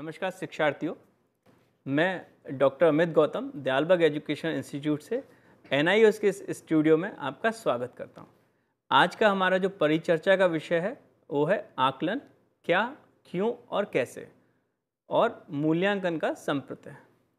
नमस्कार शिक्षार्थियों, मैं doctor Amit Gautam Dayalbagh education institute से NIOS के इस स्टूडियो में आपका स्वागत करता हूं। आज का हमारा जो परिचर्चा का विषय है वो है आकलन क्या, क्यों और कैसे, और मूल्यांकन का संप्रत्यय।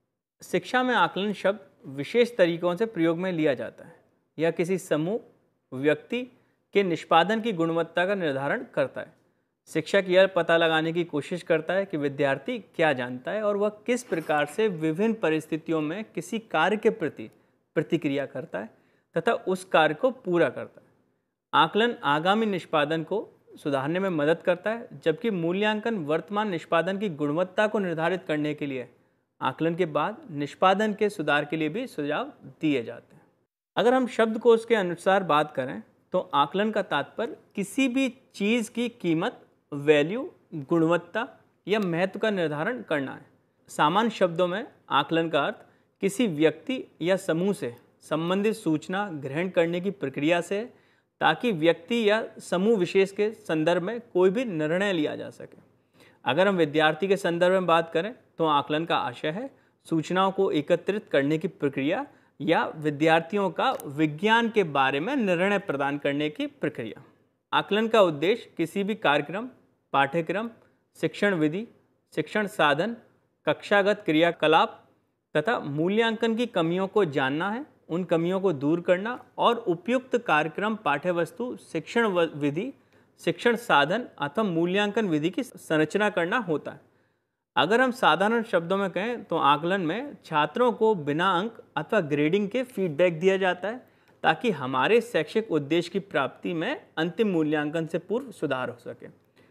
शिक्षा में आकलन शब्द विशेष तरीकों से प्रयोग में लिया जाता है। यह किसी समूह, व्यक्ति के निष्पादन की गुणवत्ता का निर्धारण करता है। शिक्षक यह पता लगाने की कोशिश करता है कि विद्यार्थी क्या जानता है और वह किस प्रकार से विभिन्न परिस्थितियों में किसी कार्य के प्रति प्रतिक्रिया करता है तथा उस कार्य को पूरा करता है। आकलन आगामी निष्पादन को सुधारने में मदद करता है, जबकि मूल्यांकन वर्तमान निष्पादन की गुणवत्ता को निर्धारित करने के लिए आकलन के बाद निष्पादन के सुधार के लिए भी सुझाव दिए जाते हैं। अगर हम शब्दकोश के अनुसार बात करें तो आकलन का तात्पर्य किसी भी चीज़ की कीमत, वैल्यू, गुणवत्ता या महत्व का निर्धारण करना है। सामान्य शब्दों में आकलन का अर्थ किसी व्यक्ति या समूह से संबंधित सूचना ग्रहण करने की प्रक्रिया से, ताकि व्यक्ति या समूह विशेष के संदर्भ में कोई भी निर्णय लिया जा सके। अगर हम विद्यार्थी के संदर्भ में बात करें तो आकलन का आशय है सूचनाओं को एकत्रित करने की प्रक्रिया या विद्यार्थियों का विज्ञान के बारे में निर्णय प्रदान करने की प्रक्रिया। आकलन का उद्देश्य किसी भी कार्यक्रम, पाठ्यक्रम, शिक्षण विधि, शिक्षण साधन, कक्षागत क्रियाकलाप तथा मूल्यांकन की कमियों को जानना है, उन कमियों को दूर करना और उपयुक्त कार्यक्रम, पाठ्यवस्तु, शिक्षण विधि, शिक्षण साधन अथवा मूल्यांकन विधि की संरचना करना होता है। अगर हम साधारण शब्दों में कहें तो आकलन में छात्रों को बिना अंक अथवा ग्रेडिंग के फीडबैक दिया जाता है, ताकि हमारे शैक्षिक उद्देश्य की प्राप्ति में अंतिम मूल्यांकन से पूर्व सुधार हो सके।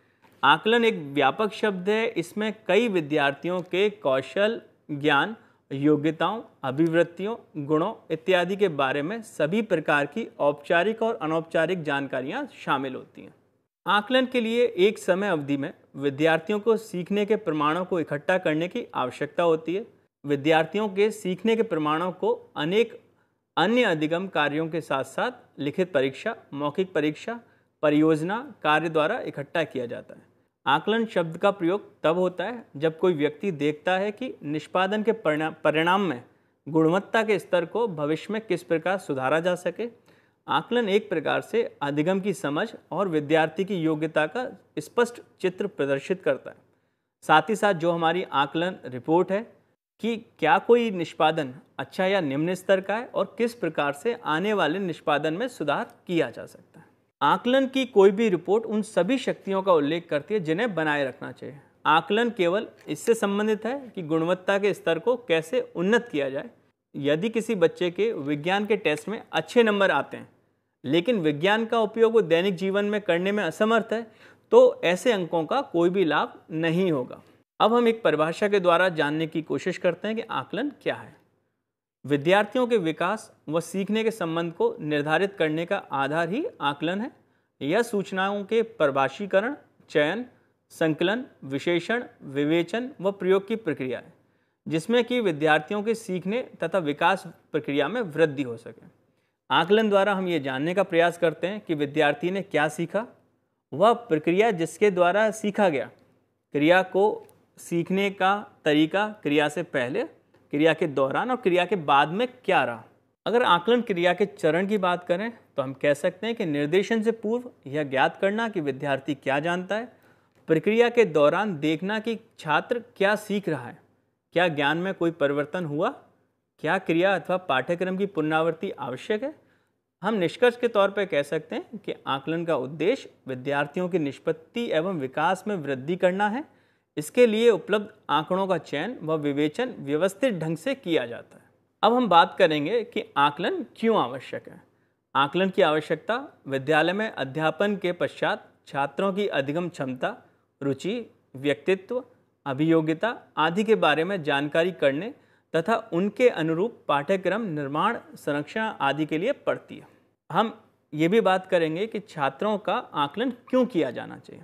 आकलन एक व्यापक शब्द है। इसमें कई विद्यार्थियों के कौशल, ज्ञान, योग्यताओं, अभिवृत्तियों, गुणों इत्यादि के बारे में सभी प्रकार की औपचारिक और अनौपचारिक जानकारियां शामिल होती हैं। आकलन के लिए एक समय अवधि में विद्यार्थियों को सीखने के प्रमाणों को इकट्ठा करने की आवश्यकता होती है। विद्यार्थियों के सीखने के प्रमाणों को अनेक अन्य अधिगम कार्यों के साथ साथ लिखित परीक्षा, मौखिक परीक्षा, परियोजना कार्य द्वारा इकट्ठा किया जाता है। आकलन शब्द का प्रयोग तब होता है जब कोई व्यक्ति देखता है कि निष्पादन के परिणाम में गुणवत्ता के स्तर को भविष्य में किस प्रकार सुधारा जा सके। आकलन एक प्रकार से अधिगम की समझ और विद्यार्थी की योग्यता का स्पष्ट चित्र प्रदर्शित करता है। साथ ही साथ जो हमारी आकलन रिपोर्ट है कि क्या कोई निष्पादन अच्छा या निम्न स्तर का है और किस प्रकार से आने वाले निष्पादन में सुधार किया जा सकता है। आकलन की कोई भी रिपोर्ट उन सभी शक्तियों का उल्लेख करती है जिन्हें बनाए रखना चाहिए। आकलन केवल इससे संबंधित है कि गुणवत्ता के स्तर को कैसे उन्नत किया जाए। यदि किसी बच्चे के विज्ञान के टेस्ट में अच्छे नंबर आते हैं लेकिन विज्ञान का उपयोग वो दैनिक जीवन में करने में असमर्थ है, तो ऐसे अंकों का कोई भी लाभ नहीं होगा। अब हम एक परिभाषा के द्वारा जानने की कोशिश करते हैं कि आकलन क्या है। विद्यार्थियों के विकास व सीखने के संबंध को निर्धारित करने का आधार ही आकलन है। यह सूचनाओं के परिभाषीकरण, चयन, संकलन, विशेषण, विवेचन व प्रयोग की प्रक्रिया है, जिसमें कि विद्यार्थियों के सीखने तथा विकास प्रक्रिया में वृद्धि हो सके। आकलन द्वारा हम ये जानने का प्रयास करते हैं कि विद्यार्थी ने क्या सीखा, वह प्रक्रिया जिसके द्वारा सीखा गया, क्रिया को सीखने का तरीका, क्रिया से पहले, क्रिया के दौरान और क्रिया के बाद में क्या रहा। अगर आकलन क्रिया के चरण की बात करें तो हम कह सकते हैं कि निर्देशन से पूर्व यह ज्ञात करना कि विद्यार्थी क्या जानता है, प्रक्रिया के दौरान देखना कि छात्र क्या सीख रहा है, क्या ज्ञान में कोई परिवर्तन हुआ, क्या क्रिया अथवा पाठ्यक्रम की पुनरावृत्ति आवश्यक है। हम निष्कर्ष के तौर पर कह सकते हैं कि आकलन का उद्देश्य विद्यार्थियों की निष्पत्ति एवं विकास में वृद्धि करना है। इसके लिए उपलब्ध आंकड़ों का चयन व विवेचन व्यवस्थित ढंग से किया जाता है। अब हम बात करेंगे कि आकलन क्यों आवश्यक है। आकलन की आवश्यकता विद्यालय में अध्यापन के पश्चात छात्रों की अधिगम क्षमता, रुचि, व्यक्तित्व, अभियोग्यता आदि के बारे में जानकारी करने तथा उनके अनुरूप पाठ्यक्रम निर्माण, संरक्षण आदि के लिए पड़ती है। हम ये भी बात करेंगे कि छात्रों का आकलन क्यों किया जाना चाहिए।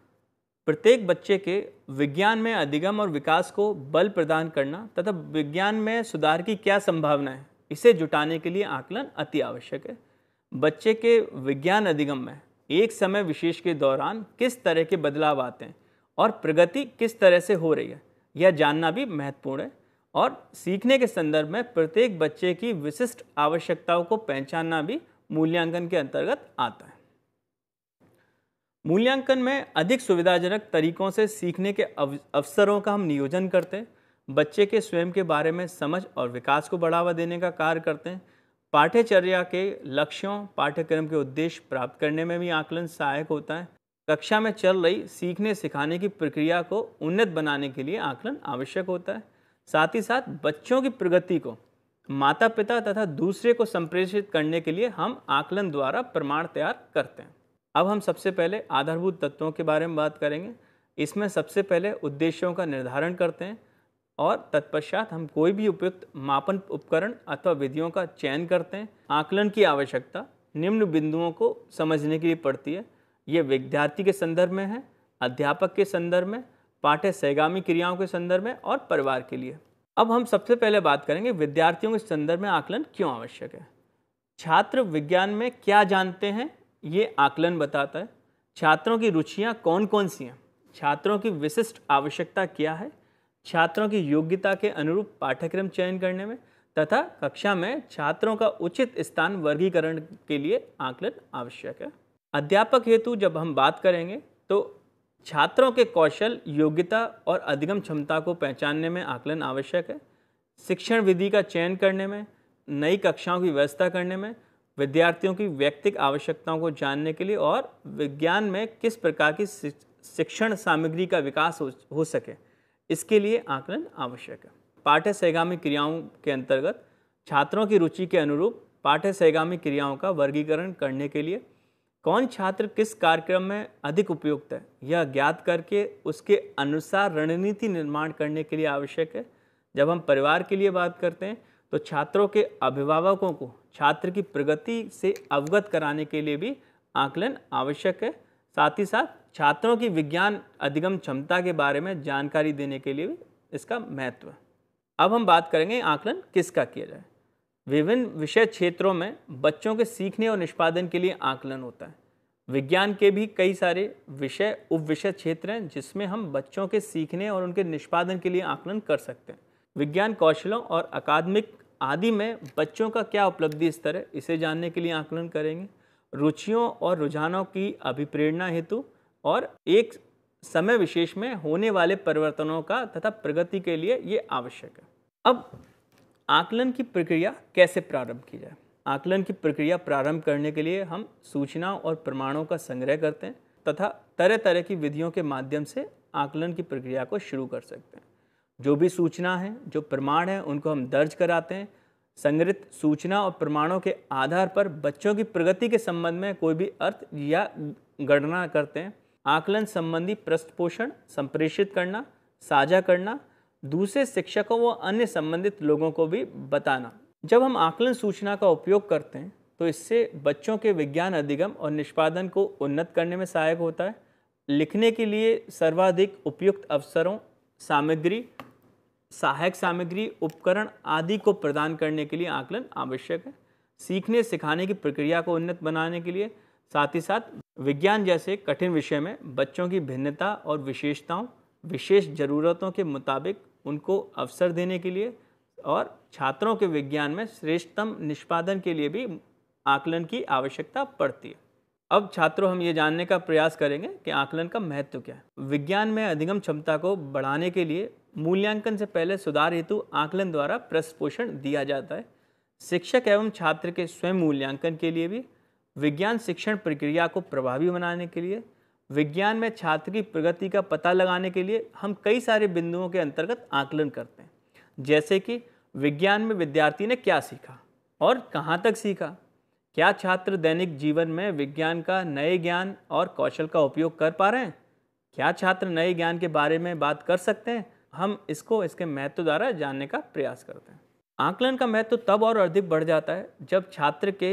प्रत्येक बच्चे के विज्ञान में अधिगम और विकास को बल प्रदान करना तथा विज्ञान में सुधार की क्या संभावना है, इसे जुटाने के लिए आकलन अति आवश्यक है। बच्चे के विज्ञान अधिगम में एक समय विशेष के दौरान किस तरह के बदलाव आते हैं और प्रगति किस तरह से हो रही है, यह जानना भी महत्वपूर्ण है। और सीखने के संदर्भ में प्रत्येक बच्चे की विशिष्ट आवश्यकताओं को पहचानना भी मूल्यांकन के अंतर्गत आता है। मूल्यांकन में अधिक सुविधाजनक तरीकों से सीखने के अवसरों का हम नियोजन करते हैं, बच्चे के स्वयं के बारे में समझ और विकास को बढ़ावा देने का कार्य करते हैं। पाठ्यचर्या के लक्ष्यों, पाठ्यक्रम के उद्देश्य प्राप्त करने में भी आकलन सहायक होता है। कक्षा में चल रही सीखने सिखाने की प्रक्रिया को उन्नत बनाने के लिए आकलन आवश्यक होता है। साथ ही साथ बच्चों की प्रगति को माता पिता तथा दूसरे को संप्रेषित करने के लिए हम आकलन द्वारा प्रमाण तैयार करते हैं। अब हम सबसे पहले आधारभूत तत्वों के बारे में बात करेंगे। इसमें सबसे पहले उद्देश्यों का निर्धारण करते हैं और तत्पश्चात हम कोई भी उपयुक्त मापन उपकरण अथवा विधियों का चयन करते हैं। आकलन की आवश्यकता निम्न बिंदुओं को समझने के लिए पड़ती है। ये विद्यार्थी के संदर्भ में है, अध्यापक के संदर्भ में, पाठ्य सहगामी क्रियाओं के संदर्भ में और परिवार के लिए। अब हम सबसे पहले बात करेंगे विद्यार्थियों के संदर्भ में आकलन क्यों आवश्यक है। छात्र विज्ञान में क्या जानते हैं, ये आकलन बताता है। छात्रों की रुचियां कौन कौन सी हैं, छात्रों की विशिष्ट आवश्यकता क्या है, छात्रों की योग्यता के अनुरूप पाठ्यक्रम चयन करने में तथा कक्षा में छात्रों का उचित स्थान वर्गीकरण के लिए आकलन आवश्यक है। अध्यापक हेतु जब हम बात करेंगे तो छात्रों के कौशल, योग्यता और अधिगम क्षमता को पहचानने में आकलन आवश्यक है। शिक्षण विधि का चयन करने में, नई कक्षाओं की व्यवस्था करने में, विद्यार्थियों की व्यक्तिगत आवश्यकताओं को जानने के लिए और विज्ञान में किस प्रकार की शिक्षण सामग्री का विकास हो सके, इसके लिए आकलन आवश्यक है। पाठ्य सहगामी क्रियाओं के अंतर्गत छात्रों की रुचि के अनुरूप पाठ्य सहगामी क्रियाओं का वर्गीकरण करने के लिए कौन छात्र किस कार्यक्रम में अधिक उपयुक्त है, यह ज्ञात करके उसके अनुसार रणनीति निर्माण करने के लिए आवश्यक है। जब हम परिवार के लिए बात करते हैं तो छात्रों के अभिभावकों को छात्र की प्रगति से अवगत कराने के लिए भी आकलन आवश्यक है। साथ ही साथ छात्रों की विज्ञान अधिगम क्षमता के बारे में जानकारी देने के लिए भी इसका महत्व है। अब हम बात करेंगे आकलन किसका किया जाए। विभिन्न विषय क्षेत्रों में बच्चों के सीखने और निष्पादन के लिए आकलन होता है। विज्ञान के भी कई सारे विषय, उप विषय क्षेत्र हैं जिसमें हम बच्चों के सीखने और उनके निष्पादन के लिए आकलन कर सकते हैं। विज्ञान कौशलों और अकादमिक आदि में बच्चों का क्या उपलब्धि स्तर है, इसे जानने के लिए आकलन करेंगे। रुचियों और रुझानों की अभिप्रेरणा हेतु और एक समय विशेष में होने वाले परिवर्तनों का तथा प्रगति के लिए ये आवश्यक है। अब आकलन की प्रक्रिया कैसे प्रारंभ की जाए। आकलन की प्रक्रिया प्रारंभ करने के लिए हम सूचनाओं और प्रमाणों का संग्रह करते हैं तथा तरह तरह की विधियों के माध्यम से आकलन की प्रक्रिया को शुरू कर सकते हैं। जो भी सूचना है, जो प्रमाण है, उनको हम दर्ज कराते हैं। संग्रहित सूचना और प्रमाणों के आधार पर बच्चों की प्रगति के संबंध में कोई भी अर्थ या गणना करते हैं। आकलन संबंधी पृष्ठपोषण संप्रेषित करना, साझा करना, दूसरे शिक्षकों व अन्य संबंधित लोगों को भी बताना। जब हम आकलन सूचना का उपयोग करते हैं तो इससे बच्चों के विज्ञान अधिगम और निष्पादन को उन्नत करने में सहायक होता है। लिखने के लिए सर्वाधिक उपयुक्त अवसरों, सामग्री, सहायक सामग्री, उपकरण आदि को प्रदान करने के लिए आकलन आवश्यक है। सीखने सिखाने की प्रक्रिया को उन्नत बनाने के लिए, साथ ही साथ विज्ञान जैसे कठिन विषय में बच्चों की भिन्नता और विशेषताओं, विशेष ज़रूरतों के मुताबिक उनको अवसर देने के लिए और छात्रों के विज्ञान में श्रेष्ठतम निष्पादन के लिए भी आकलन की आवश्यकता पड़ती है। अब छात्रों, हम ये जानने का प्रयास करेंगे कि आकलन का महत्व क्या है। विज्ञान में अधिगम क्षमता को बढ़ाने के लिए मूल्यांकन से पहले सुधार हेतु आकलन द्वारा पृष्ठपोषण दिया जाता है। शिक्षक एवं छात्र के स्वयं मूल्यांकन के लिए भी, विज्ञान शिक्षण प्रक्रिया को प्रभावी बनाने के लिए, विज्ञान में छात्र की प्रगति का पता लगाने के लिए हम कई सारे बिंदुओं के अंतर्गत आकलन करते हैं। जैसे कि विज्ञान में विद्यार्थी ने क्या सीखा और कहाँ तक सीखा, क्या छात्र दैनिक जीवन में विज्ञान का नए ज्ञान और कौशल का उपयोग कर पा रहे हैं, क्या छात्र नए ज्ञान के बारे में बात कर सकते हैं। हम इसको इसके महत्व द्वारा जानने का प्रयास करते हैं। आकलन का महत्व तब और अधिक बढ़ जाता है जब छात्र के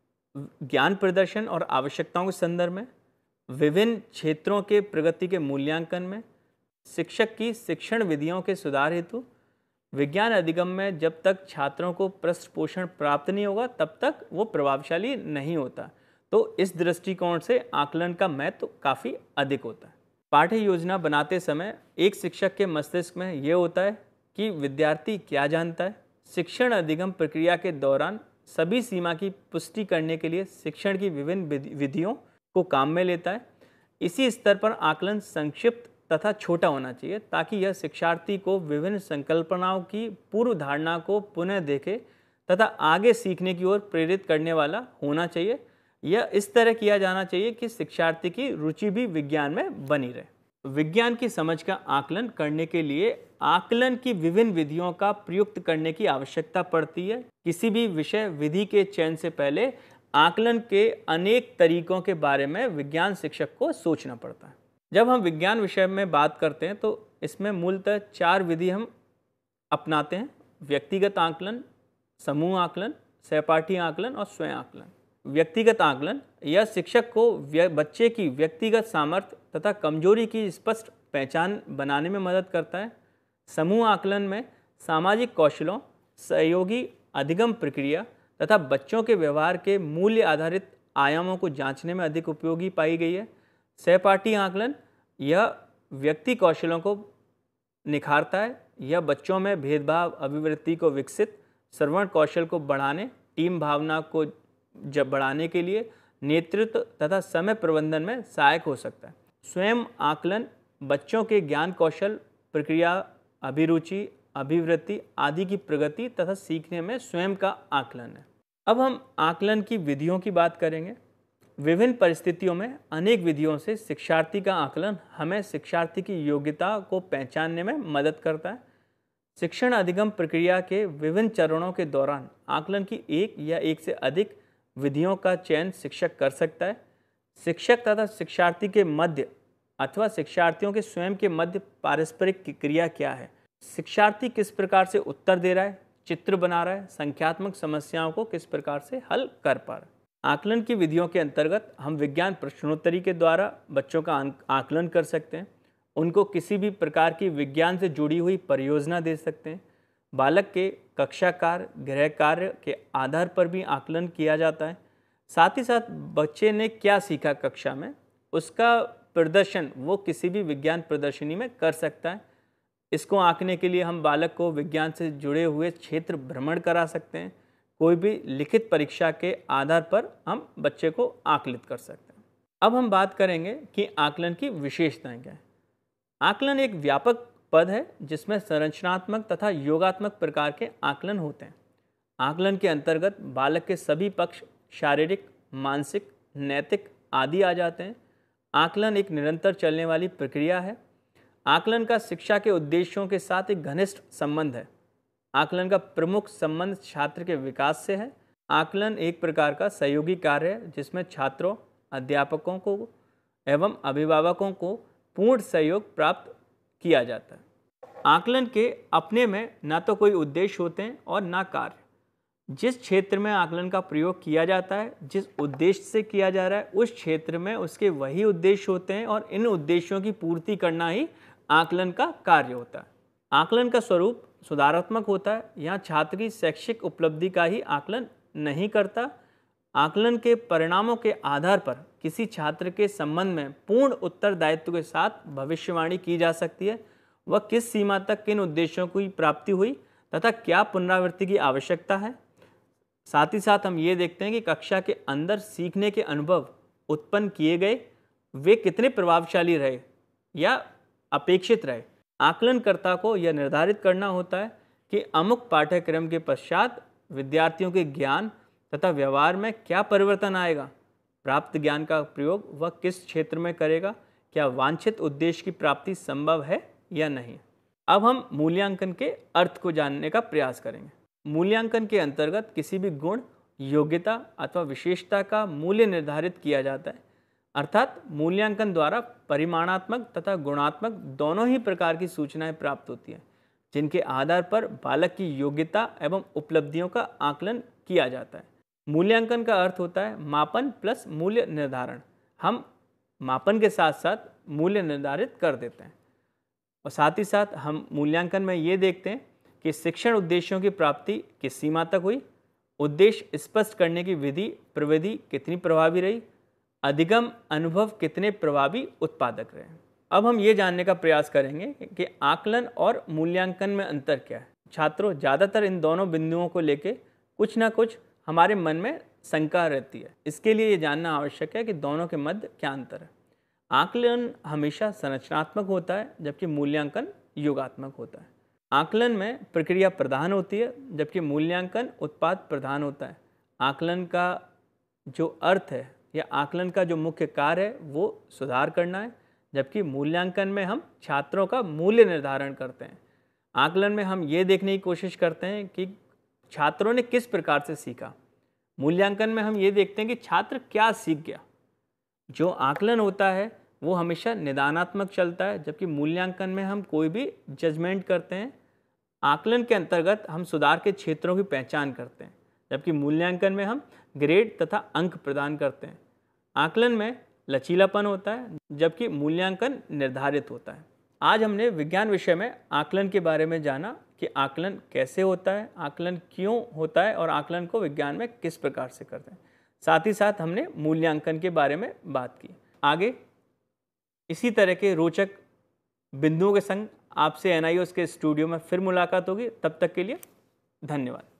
ज्ञान प्रदर्शन और आवश्यकताओं के संदर्भ में, विभिन्न क्षेत्रों के प्रगति के मूल्यांकन में, शिक्षक की शिक्षण विधियों के सुधार हेतु, विज्ञान अधिगम में जब तक छात्रों को पृष्ठपोषण प्राप्त नहीं होगा तब तक वो प्रभावशाली नहीं होता। तो इस दृष्टिकोण से आकलन का महत्व काफ़ी अधिक होता है। पाठ्य योजना बनाते समय एक शिक्षक के मस्तिष्क में ये होता है कि विद्यार्थी क्या जानता है। शिक्षण अधिगम प्रक्रिया के दौरान सभी सीमा की पुष्टि करने के लिए शिक्षण की विभिन्न विधियों को काम में लेता है। इसी स्तर पर आकलन संक्षिप्त तथा छोटा होना चाहिए ताकि यह शिक्षार्थी को विभिन्न संकल्पनाओं की पूर्व धारणा को पुनः देखे तथा आगे सीखने की ओर प्रेरित करने वाला होना चाहिए। यह इस तरह किया जाना चाहिए कि शिक्षार्थी की रुचि भी विज्ञान में बनी रहे। विज्ञान की समझ का आकलन करने के लिए आकलन की विभिन्न विधियों का प्रयुक्त करने की आवश्यकता पड़ती है। किसी भी विषय विधि के चयन से पहले आकलन के अनेक तरीकों के बारे में विज्ञान शिक्षक को सोचना पड़ता है। जब हम विज्ञान विषय में बात करते हैं तो इसमें मूलतः 4 विधि हम अपनाते हैं: व्यक्तिगत आकलन, समूह आकलन, सहपाठी आकलन और स्वयं आकलन। व्यक्तिगत आकलन यह शिक्षक को बच्चे की व्यक्तिगत सामर्थ्य तथा कमजोरी की स्पष्ट पहचान बनाने में मदद करता है। समूह आकलन में सामाजिक कौशलों, सहयोगी अधिगम प्रक्रिया तथा बच्चों के व्यवहार के मूल्य आधारित आयामों को जांचने में अधिक उपयोगी पाई गई है। सहपाठी आकलन यह व्यक्ति कौशलों को निखारता है। यह बच्चों में भेदभाव अभिवृत्ति को विकसित, श्रवण कौशल को बढ़ाने, टीम भावना को बढ़ाने के लिए नेतृत्व तथा समय प्रबंधन में सहायक हो सकता है। स्वयं आकलन बच्चों के ज्ञान कौशल, प्रक्रिया, अभिरुचि, अभिवृत्ति आदि की प्रगति तथा सीखने में स्वयं का आकलन है। अब हम आकलन की विधियों की बात करेंगे। विभिन्न परिस्थितियों में अनेक विधियों से शिक्षार्थी का आकलन हमें शिक्षार्थी की योग्यता को पहचानने में मदद करता है। शिक्षण अधिगम प्रक्रिया के विभिन्न चरणों के दौरान आकलन की एक या एक से अधिक विधियों का चयन शिक्षक कर सकता है। शिक्षक तथा शिक्षार्थी के मध्य अथवा शिक्षार्थियों के स्वयं के मध्य पारस्परिक क्रिया क्या है, शिक्षार्थी किस प्रकार से उत्तर दे रहा है, चित्र बना रहा है, संख्यात्मक समस्याओं को किस प्रकार से हल कर पा रहा है। आकलन की विधियों के अंतर्गत हम विज्ञान प्रश्नोत्तरी के द्वारा बच्चों का आकलन कर सकते हैं। उनको किसी भी प्रकार की विज्ञान से जुड़ी हुई परियोजना दे सकते हैं। बालक के कक्षा कार्य, गृह कार्य के आधार पर भी आकलन किया जाता है। साथ ही साथ बच्चे ने क्या सीखा कक्षा में, उसका प्रदर्शन वो किसी भी विज्ञान प्रदर्शनी में कर सकता है। इसको आंकने के लिए हम बालक को विज्ञान से जुड़े हुए क्षेत्र भ्रमण करा सकते हैं। कोई भी लिखित परीक्षा के आधार पर हम बच्चे को आकलित कर सकते हैं। अब हम बात करेंगे कि आकलन की विशेषताएं क्या है। आकलन एक व्यापक पद है जिसमें संरचनात्मक तथा योगात्मक प्रकार के आकलन होते हैं। आकलन के अंतर्गत बालक के सभी पक्ष शारीरिक, मानसिक, नैतिक आदि आ जाते हैं। आकलन एक निरंतर चलने वाली प्रक्रिया है। आकलन का शिक्षा के उद्देश्यों के साथ एक घनिष्ठ संबंध है। आकलन का प्रमुख संबंध छात्र के विकास से है। आकलन एक प्रकार का सहयोगी कार्य है जिसमें छात्रों, अध्यापकों को एवं अभिभावकों को पूर्ण सहयोग प्राप्त किया जाता है। आकलन के अपने में ना तो कोई उद्देश्य होते हैं और ना कार्य। जिस क्षेत्र में आकलन का प्रयोग किया जाता है, जिस उद्देश्य से किया जा रहा है, उस क्षेत्र में उसके वही उद्देश्य होते हैं और इन उद्देश्यों की पूर्ति करना ही आकलन का कार्य होता है। आकलन का स्वरूप सुधारात्मक होता है। यहाँ छात्र की शैक्षिक उपलब्धि का ही आकलन नहीं करता। आकलन के परिणामों के आधार पर किसी छात्र के संबंध में पूर्ण उत्तरदायित्व के साथ भविष्यवाणी की जा सकती है। वह किस सीमा तक किन उद्देश्यों की प्राप्ति हुई तथा क्या पुनरावृत्ति की आवश्यकता है। साथ ही साथ हम ये देखते हैं कि कक्षा के अंदर सीखने के अनुभव उत्पन्न किए गए, वे कितने प्रभावशाली रहे या अपेक्षित रहे। आकलनकर्ता को यह निर्धारित करना होता है कि अमुक पाठ्यक्रम के पश्चात विद्यार्थियों के ज्ञान तथा व्यवहार में क्या परिवर्तन आएगा। प्राप्त ज्ञान का प्रयोग वह किस क्षेत्र में करेगा, क्या वांछित उद्देश्य की प्राप्ति संभव है या नहीं। अब हम मूल्यांकन के अर्थ को जानने का प्रयास करेंगे। मूल्यांकन के अंतर्गत किसी भी गुण, योग्यता अथवा विशेषता का मूल्य निर्धारित किया जाता है। अर्थात मूल्यांकन द्वारा परिमाणात्मक तथा गुणात्मक दोनों ही प्रकार की सूचनाएं प्राप्त होती हैं, जिनके आधार पर बालक की योग्यता एवं उपलब्धियों का आकलन किया जाता है। मूल्यांकन का अर्थ होता है मापन प्लस मूल्य निर्धारण। हम मापन के साथ साथ मूल्य निर्धारित कर देते हैं और साथ ही साथ हम मूल्यांकन में ये देखते हैं कि शिक्षण उद्देश्यों की प्राप्ति किस सीमा तक हुई, उद्देश्य स्पष्ट करने की विधि प्रविधि कितनी प्रभावी रही, अधिगम अनुभव कितने प्रभावी उत्पादक रहे। अब हम ये जानने का प्रयास करेंगे कि आकलन और मूल्यांकन में अंतर क्या है। छात्रों, ज़्यादातर इन दोनों बिंदुओं को लेके कुछ ना कुछ हमारे मन में शंका रहती है। इसके लिए ये जानना आवश्यक है कि दोनों के मध्य क्या अंतर है। आकलन हमेशा संरचनात्मक होता है, जबकि मूल्यांकन योगात्मक होता है। आकलन में प्रक्रिया प्रधान होती है, जबकि मूल्यांकन उत्पाद प्रधान होता है। आकलन का जो अर्थ है या आकलन का जो मुख्य कार्य है वो सुधार करना है, जबकि मूल्यांकन में हम छात्रों का मूल्य निर्धारण करते हैं। आकलन में हम ये देखने की कोशिश करते हैं कि छात्रों ने किस प्रकार से सीखा। मूल्यांकन में हम ये देखते हैं कि छात्र क्या सीख गया। जो आकलन होता है वो हमेशा निदानात्मक चलता है, जबकि मूल्यांकन में हम कोई भी जजमेंट करते हैं। आकलन के अंतर्गत हम सुधार के क्षेत्रों की पहचान करते हैं, जबकि मूल्यांकन में हम ग्रेड तथा अंक प्रदान करते हैं। आकलन में लचीलापन होता है, जबकि मूल्यांकन निर्धारित होता है। आज हमने विज्ञान विषय में आकलन के बारे में जाना कि आकलन कैसे होता है, आकलन क्यों होता है और आकलन को विज्ञान में किस प्रकार से करते हैं। साथ ही साथ हमने मूल्यांकन के बारे में बात की। आगे इसी तरह के रोचक बिंदुओं के संग आपसे NIOS के स्टूडियो में फिर मुलाकात होगी। तब तक के लिए धन्यवाद।